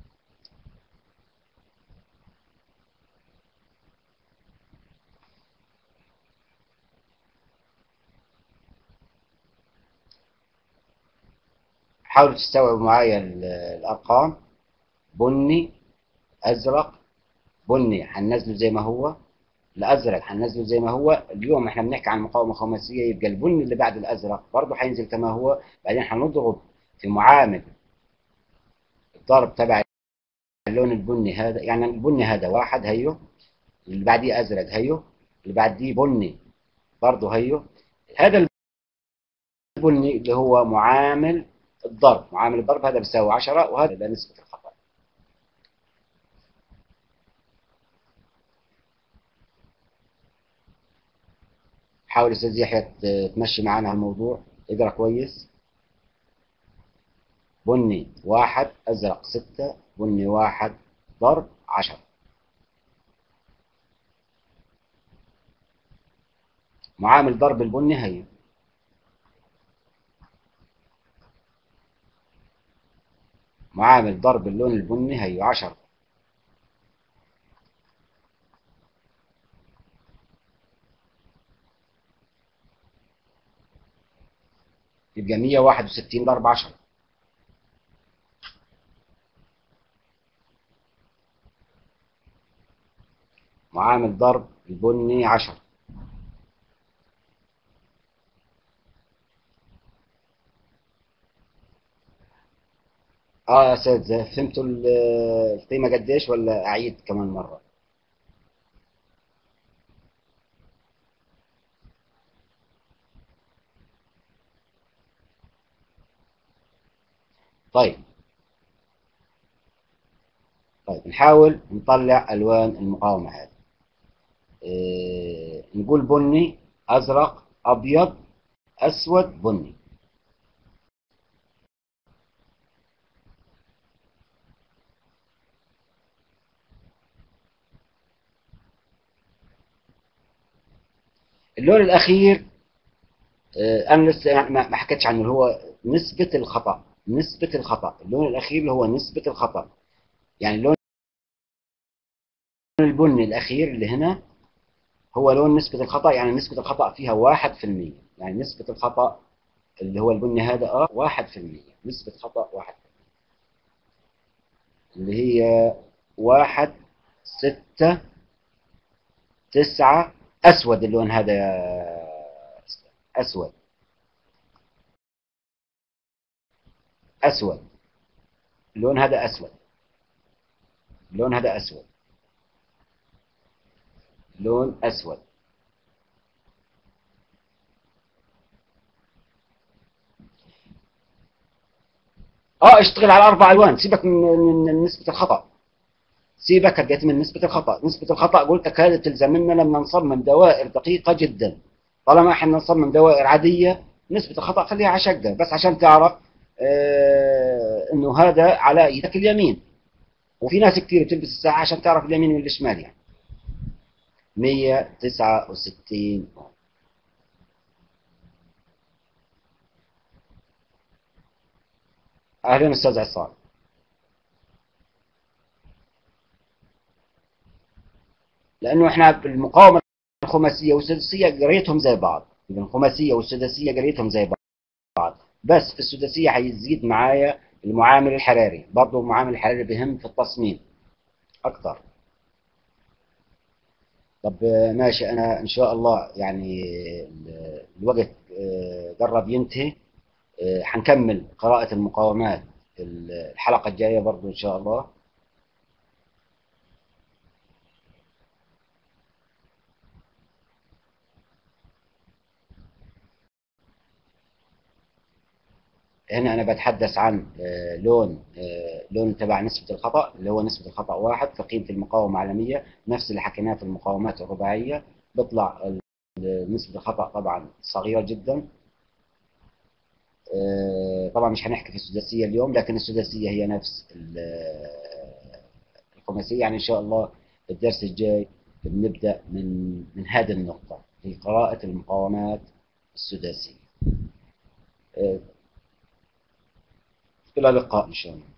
حاولوا تستوعبوا معايا الأرقام. بني، أزرق، بني حننزله زي ما هو، الأزرق حننزله زي ما هو. اليوم احنا بنحكي عن مقاومة خماسية، يبقى البني اللي بعد الأزرق برضه حينزل كما هو. بعدين حنضرب في معامل الضرب تبع اللون البني هذا، يعني البني هذا 1 هيو، اللي بعديه أزرق هيو، اللي بعديه بني برضه هيو. هذا البني اللي هو معامل الضرب، معامل الضرب هذا بيساوي 10، وهذا نسبة الخطأ. حاول استاذ يحيى تمشي معانا الموضوع، اقرا كويس. بني 1، ازرق 6، بني 1 ضرب 10. معامل ضرب البني هي، معامل ضرب اللون البني هي 10. يبقى 161 ضرب 10. معامل ضرب البني 10. اه يا اساتذه، فهمتوا القيمه قديش ولا اعيد كمان مره؟ طيب. طيب نحاول نطلع الوان المقاومه هذه. نقول بني، ازرق، ابيض، اسود، بني. اللون الأخير أنا لسه يعني ما حكيتش عنه، اللي هو نسبة الخطأ. نسبة الخطأ، اللون الأخير اللي هو نسبة الخطأ. يعني اللون البني الأخير اللي هنا هو لون نسبة الخطأ، يعني نسبة الخطأ فيها 1%. يعني نسبة الخطأ اللي هو البني هذا 1%، نسبة خطأ 1%، اللي هي 1.6.9. أسود اللون هذا يا أستاذ. أسود. أسود. اللون هذا أسود. اللون هذا أسود. لون أسود. اشتغل على 4 ألوان. سيبك من نسبة الخطأ. سيبك هديت من نسبة الخطأ. نسبة الخطأ قلت لك هذه تلزمنا لما نصمم دوائر دقيقة جدا. طالما احنا نصمم دوائر عادية، نسبة الخطأ خليها على شقة بس عشان تعرف انه هذا على ايدك اليمين. وفي ناس كثير بتلبس الساعة عشان تعرف اليمين من الشمال يعني. 169. اهلا استاذ عصام. لانه احنا بالمقاومة الخماسية والسداسية قريتهم زي بعض. الخماسية والسداسية قريتهم زي بعض. بس في السداسية هيزيد معايا المعامل الحراري. برضه المعامل الحراري بهم في التصميم أكثر. طب ماشي. أنا إن شاء الله يعني الوقت قرب ينتهي. حنكمل قراءة المقاومات الحلقة الجاية برضه إن شاء الله. هنا أنا بتحدث عن لون تبع نسبة الخطأ، اللي هو نسبة الخطأ 1 في قيمة المقاومة على 100. نفس اللي حكيناه في المقاومات الرباعية. بيطلع نسبة الخطأ طبعا صغيرة جدا. طبعا مش هنحكي في السداسية اليوم، لكن السداسية هي نفس الخماسية. يعني إن شاء الله الدرس الجاي بنبدأ من هذه النقطة في قراءة المقاومات السداسية. آه، إلى اللقاء إن شاء الله.